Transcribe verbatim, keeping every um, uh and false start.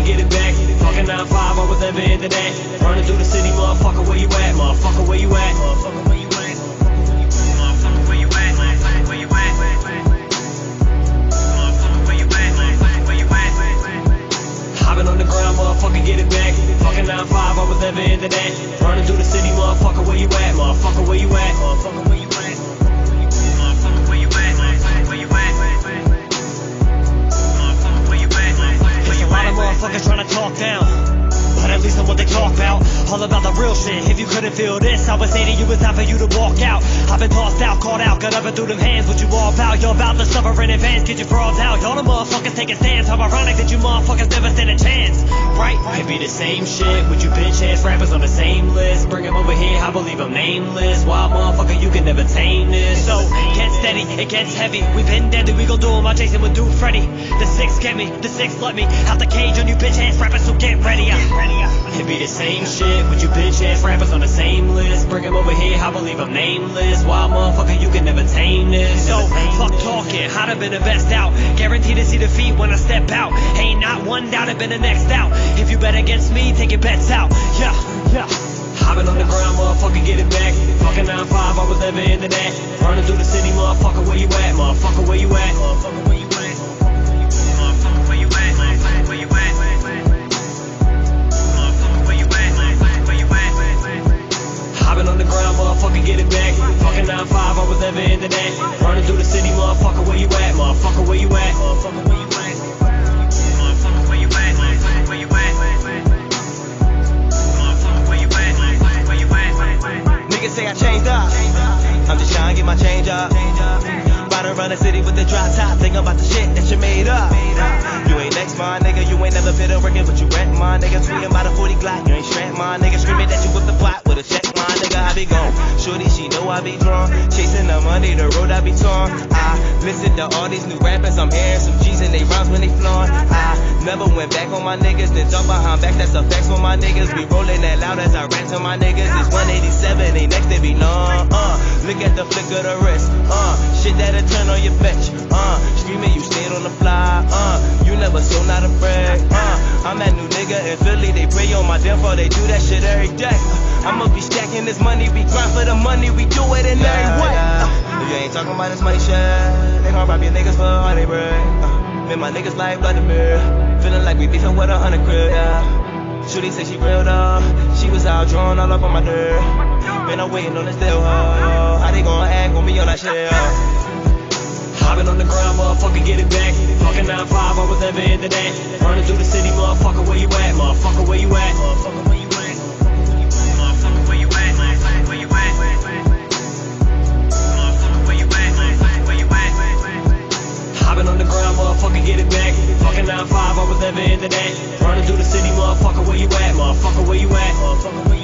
motherfucker, get it back. Fucking nine five, I was never in today. Running through the city, motherfucker, where you at? Motherfucker, where you at? Motherfucker, where you at? Motherfucker, where you at? Motherfucker, where you at? Motherfucker, where you at? Motherfucker, where you at? I've been on the ground, motherfucker, get it back. Fucking nine five, I was never in today. Running through the city, motherfucker, where you at? Motherfucker, where you at? Motherfucker, where you at? Motherfucker, where you at? Motherfucker, where you at? Motherfucker, where you at? There's a lot of motherfuckers trying to talk down, but at least know what they talk about. All about the real shit. If you couldn't feel this, I would say to you it's time for you to walk out. I've been tossed out, caught out, got up and through them hands. What you all about? You're about to suffer in advance, get your frauds out. Y'all the motherfuckers taking stands. How ironic that you motherfuckers never stand a chance, right? It be the same shit with you bitch ass rappers on the same list. Bring them over here, I believe I'm nameless. Wild motherfucker, you can never tame this. So get steady, it gets heavy. We been deadly, we gon' do 'em. I Jason would do Freddy. The six get me, the six let me out the cage on you bitch ass rappers. So get ready, uh. It be the same shit with you bitch ass rappers on the same list. Bring them over here, I believe I'm nameless. Wild motherfucker, you can never tame this. So fuck talking, I'd have been the best out. Guaranteed to see defeat when I step out. Ain't not one down, I've been the next out. If you bet against me, take your bets out. Yeah, yeah. I've been on the ground, motherfucker, get it back. Fucking nine five, I was never in today. Running through the city, motherfucker, where you at? Motherfucker, where you at? Motherfucker, where you at? Motherfucker, where you at? Motherfucker, where you at? Motherfucker, where you at? Motherfucker, where you at? I've been on the ground, motherfucker, get it back. Fucking nine five, I was never in today. Running through the city, motherfucker, where you at? Motherfucker, where you at? Motherfucker, where you at? Motherfucker, where you at? Motherfucker, where you at? Motherfucker, where you at? Motherfucker, where you at? Niggas say I changed up, I'm just trying to get my change up. Ride around the city with the drop top, think about the shit that you made up. You ain't next, my nigga, you ain't never fit a working, but you rent, my nigga. Tweeting by the forty Glock, you ain't strapped, my nigga. Screaming that you whip the plot with a check, my nigga. I be gone, shorty, she know I be drawn. Chasing the money, the road I be torn. I listen to all these new rappers, I'm hearing some G's and they rhymes when they flaunt. I never went back on my niggas, then talk behind back, that's a facts for my niggas. We rolling that loud as I rap to my niggas. It's one eighty-seven, ain't next to be long. Uh, look at the flick of the wrist. Uh, shit that'll turn on your bitch. Uh, screaming you stayed on the fly. Uh, you never sold not a break. Uh, I'm that new nigga in Philly, they pray on my downfall, they do that shit every day. Uh, I'ma be stacking this money, we grind for the money, we do it in every way. Uh, if you ain't talking about this money shit, they gon' rob your niggas for all they bread. Uh, man, my niggas like blood and mirror, feeling like we beefing with a hundred crib, yeah. Shorty say she real though, she was out drawn all up on my nerve. Been I'm waiting on this deal, oh, how they gon' act on me on that shit, oh. I've been on the ground, motherfucker, get it back. Fucking nine five, I was never in today. Running through the city, motherfucker, where you at? Motherfucker, where you at? Motherfucker, where you at? Motherfucker, where you at? Motherfucker, where you at? Motherfucker, where you at? Motherfucker, where you at? I've been on the ground, motherfucker, get it back. Fucking nine five, I was never in today. Running through the city, motherfucker, where you at? Motherfucker, where you at? Motherfucker, where you at?